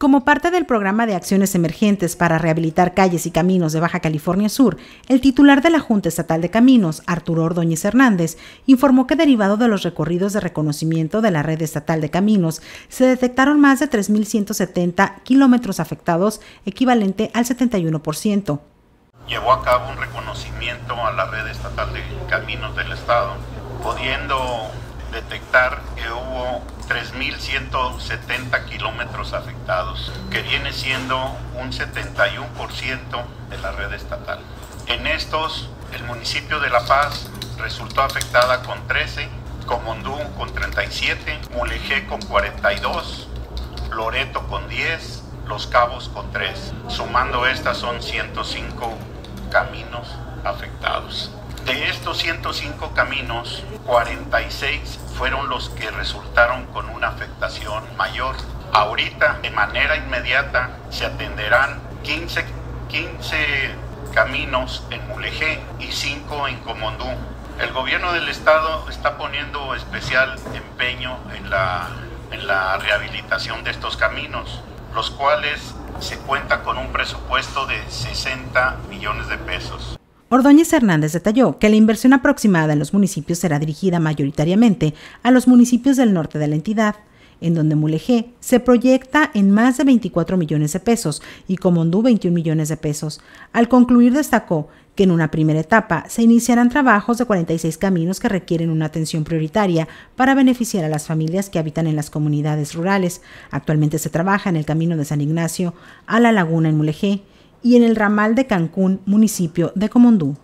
Como parte del programa de acciones emergentes para rehabilitar calles y caminos de Baja California Sur, el titular de la Junta Estatal de Caminos, Arturo Ordóñez Hernández, informó que derivado de los recorridos de reconocimiento de la red estatal de caminos, se detectaron más de 3.170 kilómetros afectados, equivalente al 71%. Llevó a cabo un reconocimiento a la red estatal de caminos del estado, pudiendo detectar que hubo 3.170 kilómetros afectados, que viene siendo un 71% de la red estatal. En estos, el municipio de La Paz resultó afectada con 13, Comondú con 37, Mulegé con 42, Loreto con 10, Los Cabos con 3. Sumando estas son 105 caminos afectados. De estos 105 caminos, 46 fueron los que resultaron con una afectación mayor. Ahorita, de manera inmediata, se atenderán 15 caminos en Mulegé y 5 en Comondú. El gobierno del estado está poniendo especial empeño en la rehabilitación de estos caminos, los cuales se cuenta con un presupuesto de 60 millones de pesos. Ordóñez Hernández detalló que la inversión aproximada en los municipios será dirigida mayoritariamente a los municipios del norte de la entidad, en donde Mulegé se proyecta en más de 24 millones de pesos y Comondú 21 millones de pesos. Al concluir destacó que en una primera etapa se iniciarán trabajos de 46 caminos que requieren una atención prioritaria para beneficiar a las familias que habitan en las comunidades rurales. Actualmente se trabaja en el camino de San Ignacio a La Laguna en Mulegé y en el ramal de Cancún, municipio de Comondú.